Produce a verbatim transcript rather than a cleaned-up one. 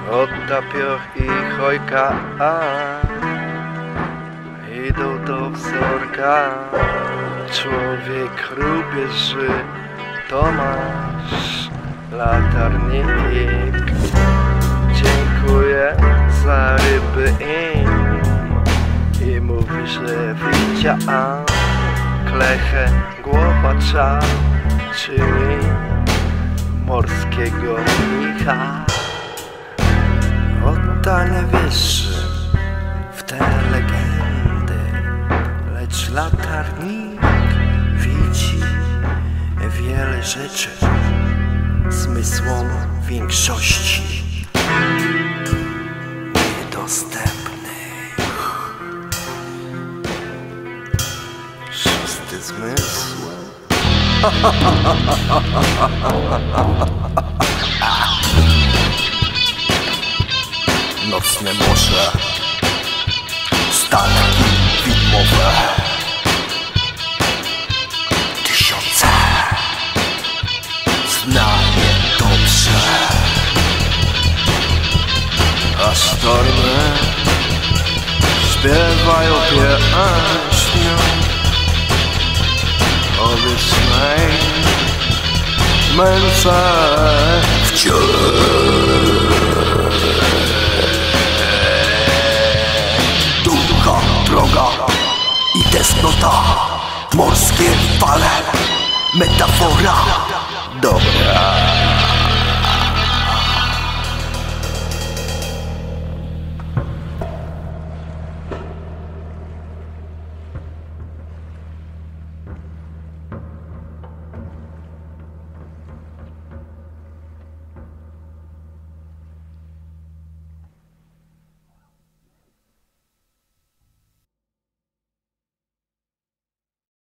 Otta, Pioch i Chojka a idą do wzorka. Człowiek rubieży, Tomasz latarnik. Dziękuję za ryby im i mówi, że widział klechę głowacza, czyli morskiego mnicha. Otta nie wierzy w te legendy, lecz latarnik widzi wiele rzeczy zmysłom większości niedostępnych. Szósty zmysł. Nocne morze, statki widmowe, tysiące zna je dobrze, a sztormy śpiewają pieśnię o wiecznej męce wciąż. Droga i tęsknota, morskie fale, metafora dobra.